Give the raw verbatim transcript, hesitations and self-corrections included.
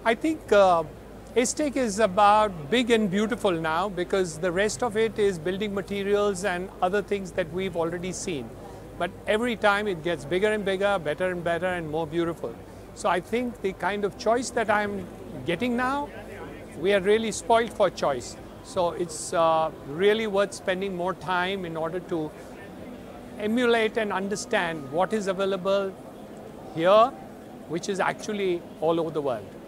I think uh, ACETECH is about big and beautiful now because the rest of it is building materials and other things that we've already seen. But every time it gets bigger and bigger, better and better and more beautiful. So I think the kind of choice that I'm getting now, we are really spoiled for choice. So it's uh, really worth spending more time in order to emulate and understand what is available here, which is actually all over the world.